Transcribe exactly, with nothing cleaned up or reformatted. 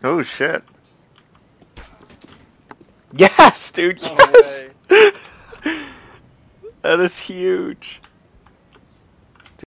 Oh shit. Yes, dude, No yes! way. That is huge.